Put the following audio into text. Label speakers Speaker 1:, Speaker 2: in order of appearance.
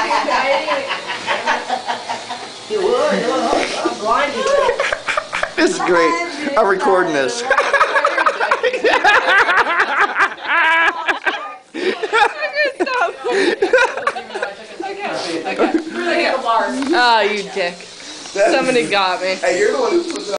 Speaker 1: You would. I'm blinded.
Speaker 2: This is great. I'm recording this.
Speaker 3: Oh, you dick. Somebody got me.
Speaker 2: Hey, you're the one who's